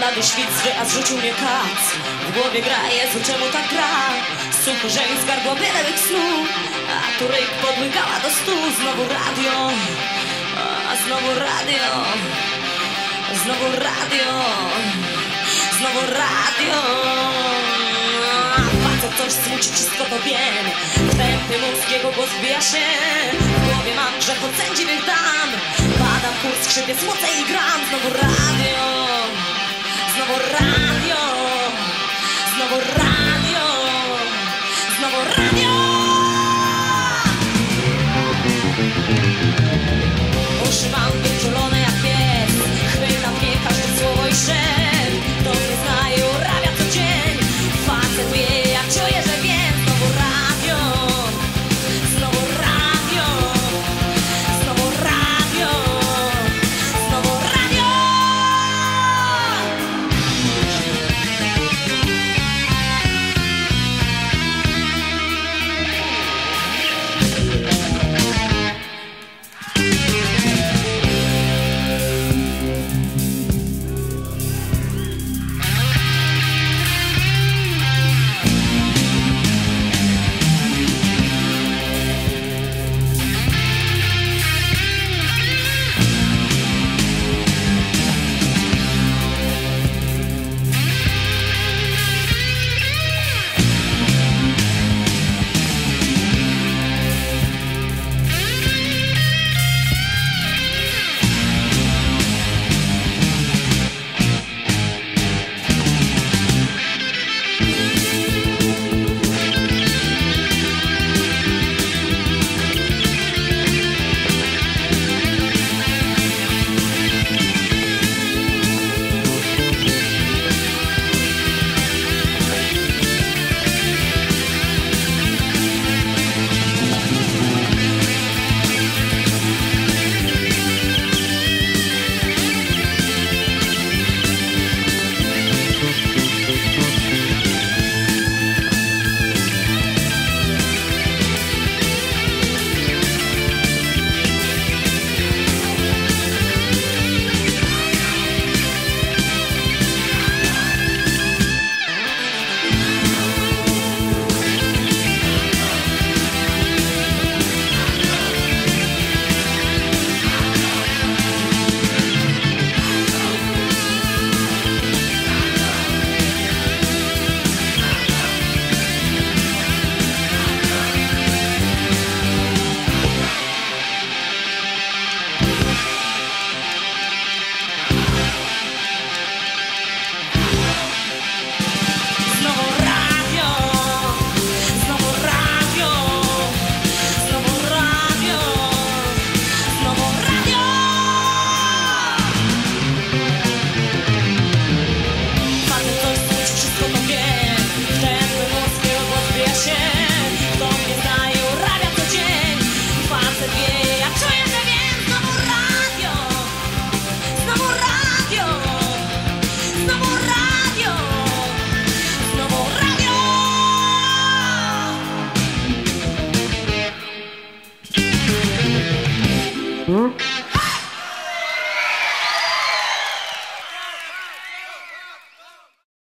blady świt zły, a zrzucił mnie kac. W głowie gra, Jezu, czemu tak gra? Suchy żeń z gardła bielewych snów, a tu ryk podłygała do stu. Znowu radio, a znowu radio, znowu radio, znowu radio. Facet coś smuci, wszystko to wiem. Tępy mózg, jego głos wbija się. W głowie mam grzech, od sędzi więc dam. Badam kurs, skrzypię, słoce i gram. Znowu radio, znowu radio, znowu radio.